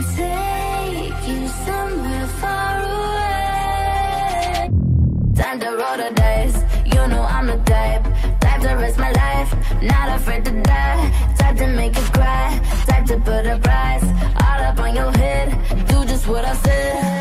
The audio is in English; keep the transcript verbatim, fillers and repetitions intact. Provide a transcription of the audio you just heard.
take you somewhere far away. Time to roll the dice, you know I'm the type. Type to risk my life, not afraid to die. Type to make you cry, type to put a price all up on your head. Do just what I said.